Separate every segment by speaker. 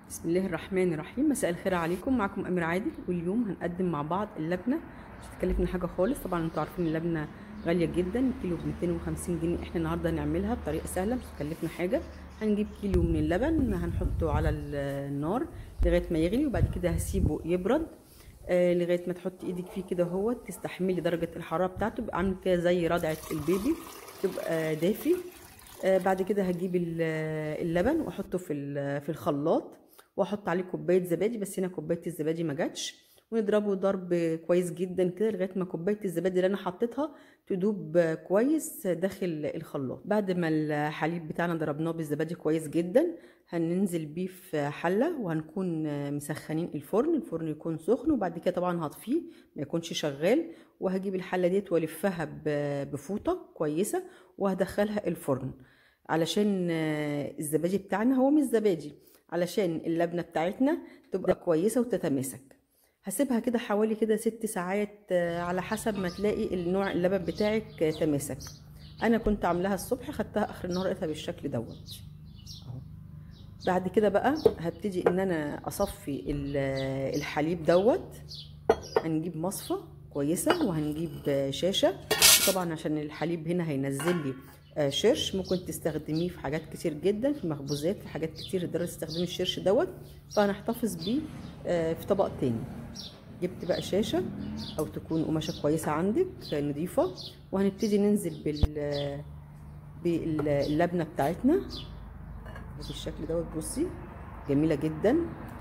Speaker 1: بسم الله الرحمن الرحيم. مساء الخير عليكم، معكم أمير عادل، واليوم هنقدم مع بعض اللبنة. مش هتكلفنا حاجة خالص، طبعا انتوا عارفين اللبنة غالية جدا، الكيلو ب 250 جنيه. احنا النهارده هنعملها بطريقة سهلة مش هتكلفنا حاجة. هنجيب كيلو من اللبن، هنحطه على النار لغاية ما يغلي، وبعد كده هسيبه يبرد لغاية ما تحط ايدك فيه كده، هو تستحملي درجة الحرارة بتاعته، يبقى عامل كده زي رضعة البيبي، يبقى دافي. بعد كده هجيب اللبن واحطه في الخلاط، واحط عليه كوبايه زبادي، بس هنا كوبايه الزبادي ما جاتش، ونضربه ضرب كويس جدا كده لغايه ما كوبايه الزبادي اللي انا حطيتها تدوب كويس داخل الخلاط. بعد ما الحليب بتاعنا ضربناه بالزبادي كويس جدا، هننزل بيه في حله، وهنكون مسخنين الفرن يكون سخن، وبعد كده طبعا هطفيه ما يكونش شغال، وهجيب الحله ديت والفها بفوطه كويسه، وهدخلها الفرن علشان الزبادي بتاعنا هو مش زبادي، علشان اللبنة بتاعتنا تبقى كويسة وتتماسك. هسيبها كده حوالي كده 6 ساعات على حسب ما تلاقي النوع اللبن بتاعك تماسك. انا كنت عاملاها الصبح، خدتها اخر النهار لقيتها بالشكل دوت اهو. بعد كده بقى هبتدي ان انا اصفي الحليب دوت. هنجيب مصفى كويسة، وهنجيب شاشة، طبعا عشان الحليب هنا هينزل لي شرش. ممكن تستخدميه في حاجات كتير جدا، في مخبوزات، في حاجات كتير تقدري تستخدمي الشرش دوت، فهنحتفظ بيه في طبق تاني. جبت بقى شاشة او تكون قماشة كويسة عندك نضيفة، وهنبتدي ننزل باللبنة بتاعتنا بالشكل دوت. بصي جميلة جدا،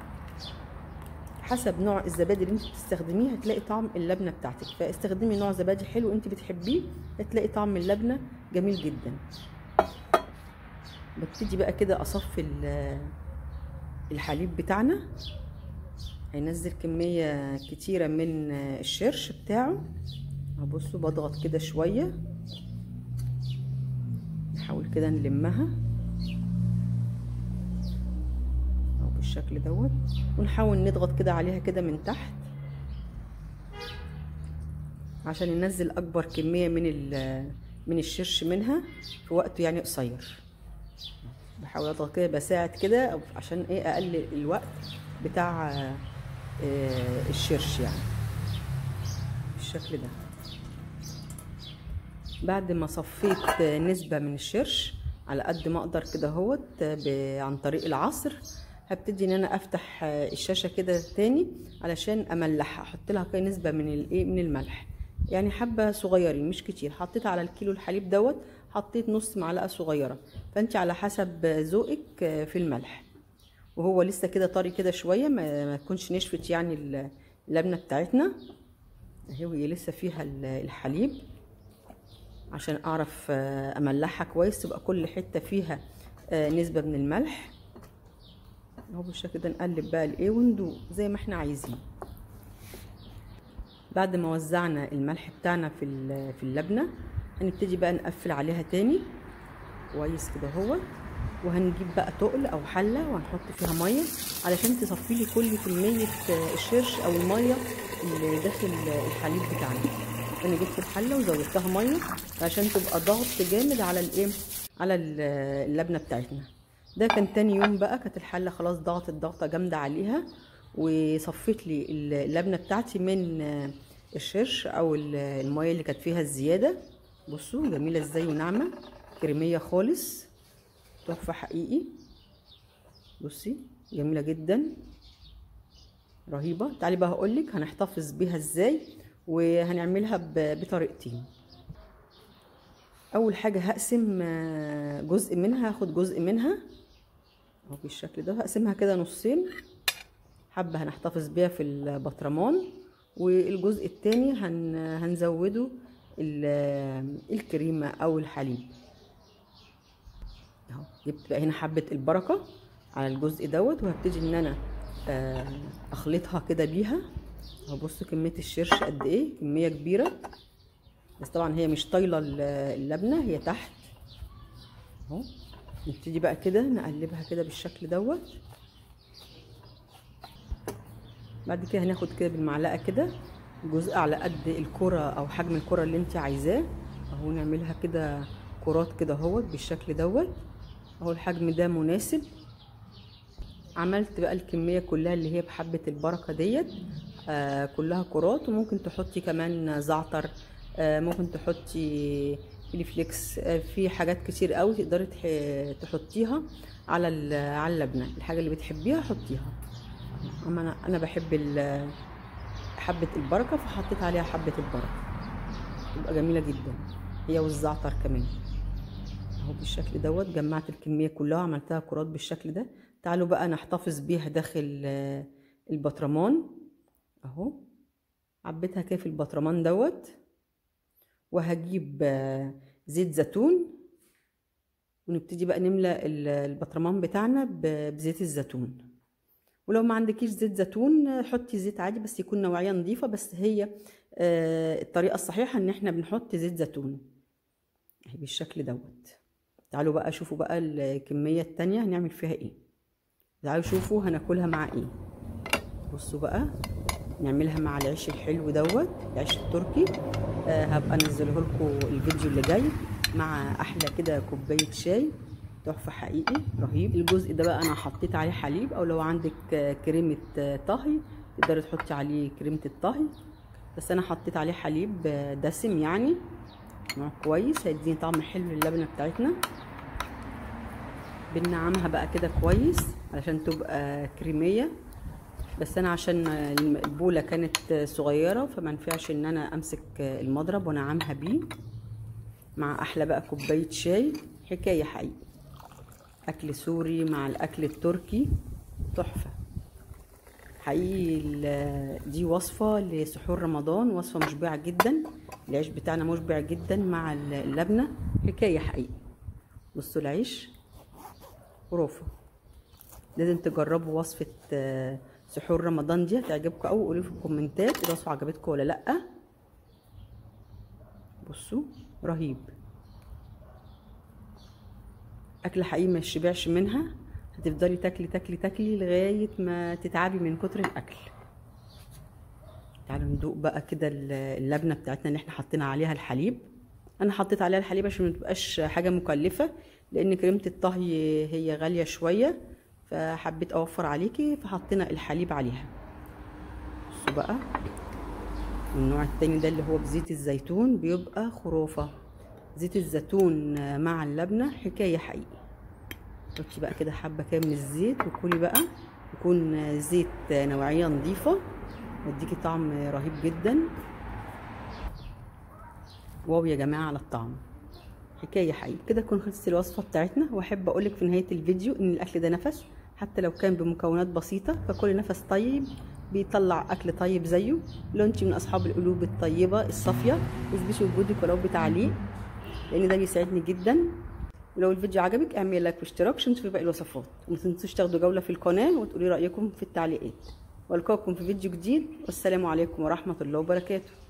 Speaker 1: حسب نوع الزبادي اللي انت بتستخدميه هتلاقي طعم اللبنه بتاعتك، فاستخدمي نوع زبادي حلو انت بتحبيه، هتلاقي طعم اللبنه جميل جدا. ببتدي بقى كده اصفي الحليب بتاعنا، هينزل كميه كتيره من الشرش بتاعه. هبصوا بضغط كده شويه، نحاول كده نلمها بالشكل دوت، ونحاول نضغط كده عليها كده من تحت عشان ننزل اكبر كميه من الشرش منها في وقت يعني قصير. بحاول اضغط كده، بساعد كده عشان ايه اقلل الوقت بتاع الشرش يعني بالشكل ده. بعد ما صفيت نسبه من الشرش على قد ما اقدر كده اهوت عن طريق العصر، هبتدي ان انا افتح الشاشه كده تاني علشان املحها، احط لها كده نسبه من الملح، يعني حبه صغيرين مش كتير. حطيت على الكيلو الحليب دوت حطيت نص معلقه صغيره، فانت على حسب ذوقك في الملح. وهو لسه كده طري كده شويه، ما تكونش نشفت يعني اللبنه بتاعتنا اهي، وهي لسه فيها الحليب، عشان اعرف املحها كويس تبقى كل حته فيها نسبه من الملح اهو بالشكل ده. نقلب بقى الايه وندوق زي ما احنا عايزين. بعد ما وزعنا الملح بتاعنا في اللبنه، هنبتدي بقى نقفل عليها تاني كويس كده اهو، وهنجيب بقى تقل او حله وهنحط فيها ميه علشان تصفي لي كل كميه الشرش او الميه اللي داخل الحليب بتاعنا. انا جبت الحله وزودتها ميه عشان تبقى ضغط جامد على الايه، على اللبنه بتاعتنا. ده كان تاني يوم بقى، كانت الحله خلاص ضغطت ضغطه جامده عليها، وصفيت لي اللبنه بتاعتي من الشرش او الميه اللي كانت فيها الزياده. بصوا جميله ازاي وناعمه كريميه خالص، تحفه حقيقي. بصي جميله جدا رهيبه. تعالي بقى هقولك هنحتفظ بيها ازاي، وهنعملها بطريقتين. اول حاجه هقسم جزء منها، هاخد جزء منها اهو بالشكل ده، هقسمها كده نصين، حبه هنحتفظ بيها في البطرمان، والجزء التاني هنزوده الكريمه او الحليب اهو. جبت بقى هنا حبه البركه على الجزء دوت، وهبتدي ان انا اخلطها كده بيها اهو. بصوا كميه الشرش قد ايه، كميه كبيره، بس طبعا هي مش طايله اللبنه، هي تحت اهو. نبتدي بقى كده نقلبها كده بالشكل دوت. بعد كده هناخد كده بالمعلقه كده جزء على قد الكره او حجم الكره اللي انت عايزاه اهو، نعملها كده كرات كده اهوت بالشكل دوت اهو. الحجم ده مناسب عملت بقى الكميه كلها اللي هي بحبه البركه ديت، كلها كرات. وممكن تحطي كمان زعتر، ممكن تحطي فليكس، في حاجات كتير قوي تقدري تحطيها على اللبنه. الحاجه اللي بتحبيها حطيها. اما انا بحب حبه البركه، فحطيت عليها حبه البركه، تبقى جميله جدا هي والزعتر كمان. اهو بالشكل دوت جمعت الكميه كلها وعملتها كرات بالشكل ده. تعالوا بقى نحتفظ بيها داخل البطرمان. اهو عبيتها كده في البطرمان دوت، وهجيب زيت زيتون، ونبتدي بقى نملى البطرمان بتاعنا بزيت الزيتون. ولو ما عندكيش زيت زيتون حطي زيت عادي بس يكون نوعيه نظيفه. بس هي الطريقه الصحيحه ان احنا بنحط زيت زيتون اهي بالشكل دوت. تعالوا بقى شوفوا بقى الكميه التانية هنعمل فيها ايه. تعالوا شوفوا هناكلها مع ايه. بصوا بقى نعملها مع العيش الحلو دوت، العيش التركي. هبقى انزله لكم الفيديو اللي جاي مع احلى كده كوبايه شاي، تحفه حقيقي رهيب. الجزء ده بقى انا حطيت عليه حليب، او لو عندك كريمه طهي تقدري تحطي عليه كريمه الطهي، بس انا حطيت عليه حليب دسم يعني نوع كويس، هيديني طعم حلو للبنه بتاعتنا. بنعمها بقى كده كويس علشان تبقى كريميه. بس انا عشان البوله كانت صغيره فما ينفعش ان انا امسك المضرب وانعمها بيه. مع احلى بقى كوبايه شاي، حكايه حقيقي. اكل سوري مع الاكل التركي تحفه حقيقي. دي وصفه لسحور رمضان، وصفه مشبعه جدا. العيش بتاعنا مشبع جدا مع اللبنه، حكايه حقيقي. بصوا العيش خرافه. لازم تجربوا وصفه سحور رمضان دي، هتعجبكم قوي. قولوا في الكومنتات الوصفه عجبتكم ولا لا. بصوا رهيب، اكل حقيقي ما يشبعش منها. هتفضلي تاكلي تاكلي تاكلي لغايه ما تتعبي من كتر الاكل. تعالوا ندوق بقى كده اللبنه بتاعتنا اللي احنا حطينا عليها الحليب. انا حطيت عليها الحليب عشان ما تبقاش حاجه مكلفه، لان كريمه الطهي هي غاليه شويه، فحبيت اوفر عليكي فحطينا الحليب عليها. بصوا بقى النوع التاني ده اللي هو بزيت الزيتون بيبقى خرافه. زيت الزيتون مع اللبنه حكايه حقيقي. حطي بقى كده حبه كده من الزيت وكلي بقى، يكون زيت نوعيه نظيفه، يديكي طعم رهيب جدا. واو يا جماعه على الطعم، حكايه حقيقي. كده تكون خلصت الوصفه بتاعتنا. واحب اقولك في نهايه الفيديو ان الاكل ده نفس، حتى لو كان بمكونات بسيطه، فكل نفس طيب بيطلع اكل طيب زيه. لو انت من اصحاب القلوب الطيبه الصافيه اثبتي وجودك ولو بتعليق، لان ده بيساعدني جدا. ولو الفيديو عجبك اعملي لايك واشتراك عشان تشوفي باقي الوصفات، وما تنسوش تاخدوا جوله في القناه وتقولي رايكم في التعليقات. والقاكم في فيديو جديد، والسلام عليكم ورحمه الله وبركاته.